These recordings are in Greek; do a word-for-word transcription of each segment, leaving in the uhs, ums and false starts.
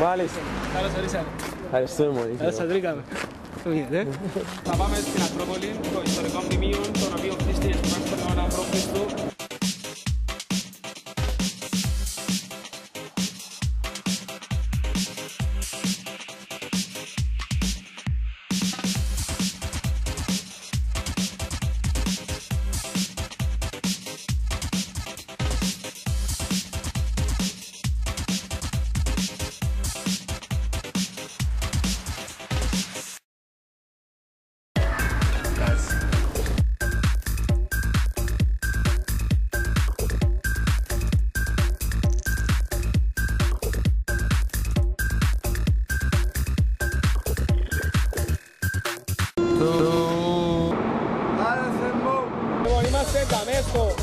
Μάλιστα. Καλώς ορίσατε. Ευχαριστούμε πολύ. Καλώς σας βρήκαμε. Θα πάμε στην Ακρόπολη, το ιστορικό μνημείο, τον οποίο χτίστηκε στον δεύτερο αιώνα προ Χριστού. Είμαστε εδώ στο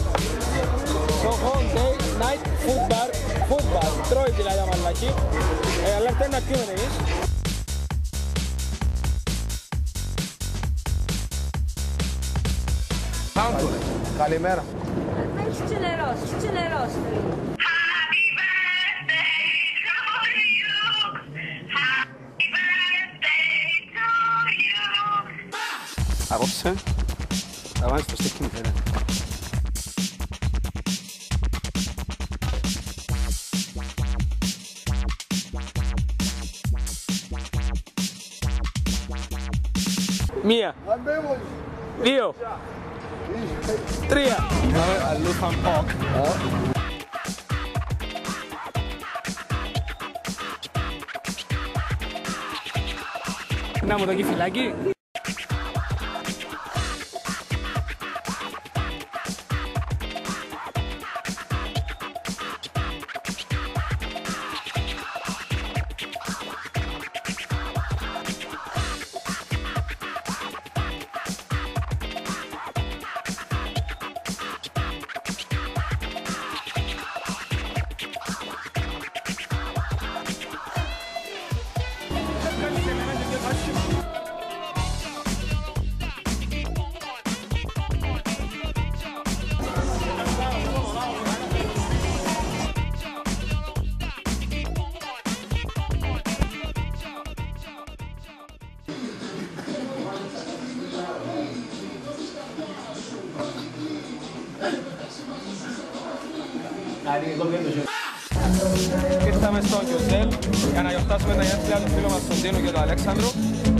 Home Night Food Bar, Food Bar, τρώει δηλαδή μαλάκι, αλλά αυτό είναι να πιούμε εμείς. Καλημέρα. Έχεις ξενερώσει, ξενερώσει. Happy birthday to you. Happy birthday to you. Απόψε, θα βάζεις το στέκι μου πέρα. Μία, δύο, τρία. Αλλού θα πω. Να μου το κεφιλάκι. Ήρθαμε στο Γιουζέλ για να γιορτάσουμε τα γενέθλια του φίλου μας τον Δίνο και τον Αλέξανδρο.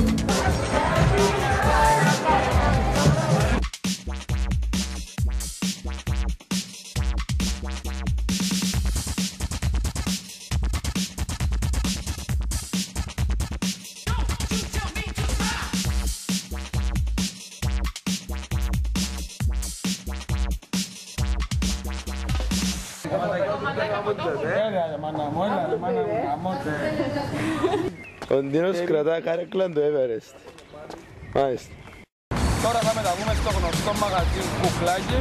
Ο Ντίνος κρατά καρέκλα το Everest. Μάλιστα. Τώρα θα μεταβούμε στο γνωστό μαγαζί Κουκλάκι.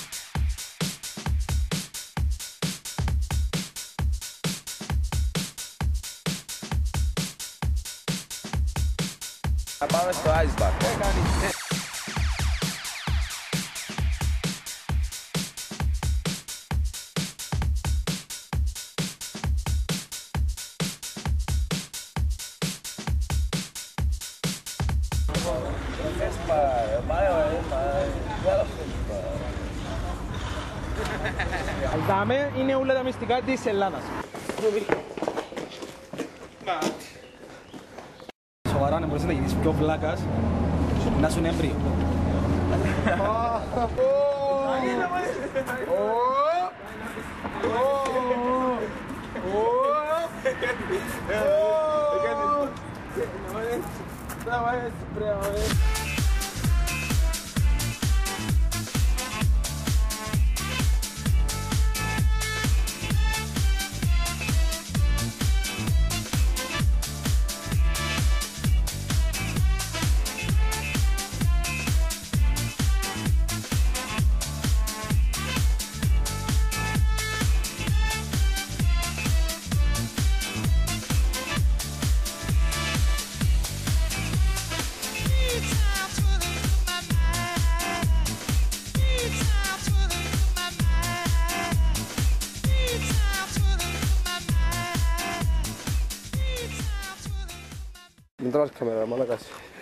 Θα πάμε στο Ice Bar. Δάμε είναι όλα τα μυστικά της Ελλάδας. Σοβαρά, να μπορείς να γίνεις πιο βλάκας, να σου είναι έμβριο. It's Controla il camera, mala casa.